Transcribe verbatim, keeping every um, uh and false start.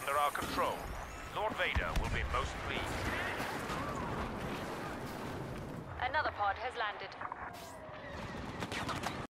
under our control. Lord Vader will be most pleased. Another pod has landed.